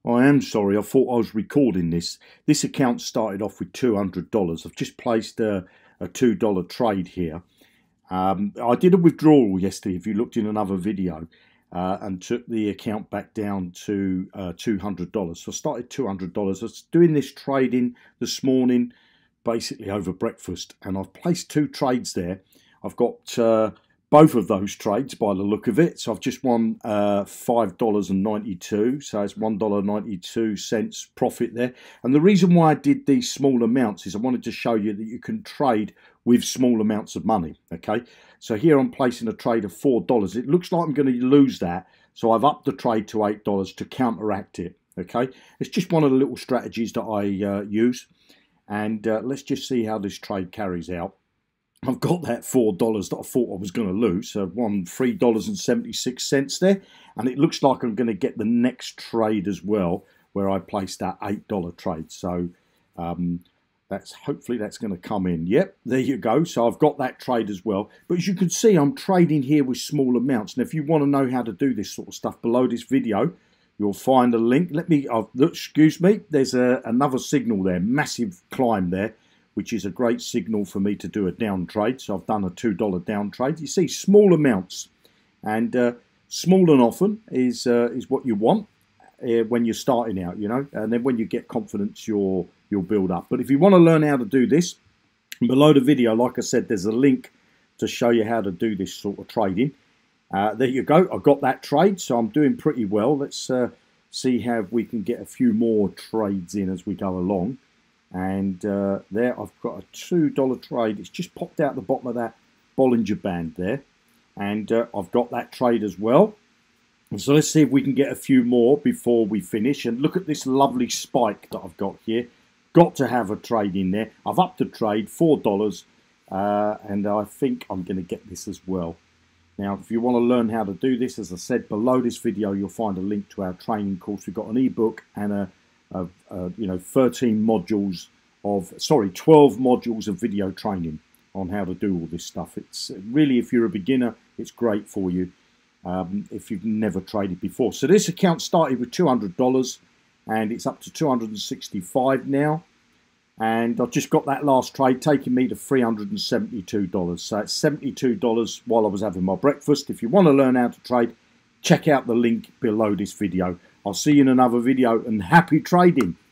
I am sorry, I thought I was recording this. This account started off with $200. I've just placed a $2 trade here. I did a withdrawal yesterday, if you looked in another video, and took the account back down to $200. So I started $200. I was doing this trading this morning, basically over breakfast, and I've placed two trades there. I've got both of those trades by the look of it. So I've just won $5.92. So it's $1.92 profit there. And the reason why I did these small amounts is I wanted to show you that you can trade with small amounts of money. Okay. So here I'm placing a trade of $4. It looks like I'm going to lose that. So I've upped the trade to $8 to counteract it. Okay. It's just one of the little strategies that I use. And let's just see how this trade carries out. I've got that $4 that I thought I was going to lose. So I've won $3.76 there. And it looks like I'm going to get the next trade as well, where I placed that $8 trade. So hopefully that's going to come in. Yep, there you go. So I've got that trade as well. But as you can see, I'm trading here with small amounts. And if you want to know how to do this sort of stuff, below this video, you'll find a link. Excuse me, there's another signal there, massive climb there, which is a great signal for me to do a down trade. So I've done a $2 down trade. You see, small amounts, and small and often is what you want when you're starting out, you know. And then when you get confidence, you'll build up. But if you want to learn how to do this, below the video, like I said, there's a link to show you how to do this sort of trading. There you go. I got that trade, so I'm doing pretty well. Let's see how we can get a few more trades in as we go along. And there I've got a $2 trade. It's just popped out the bottom of that Bollinger Band there. And I've got that trade as well. And so let's see if we can get a few more before we finish. And look at this lovely spike that I've got here. Got to have a trade in there. I've upped the trade, $4. And I think I'm going to get this as well. Now, if you want to learn how to do this, as I said, below this video, you'll find a link to our training course. We've got an ebook and 13 modules of, 12 modules of video training on how to do all this stuff. It's really, if you're a beginner, it's great for you if you've never traded before. So this account started with $200 and it's up to $265 now. And I've just got that last trade taking me to $372. So it's $72 while I was having my breakfast. If you want to learn how to trade, check out the link below this video. I'll see you in another video and happy trading.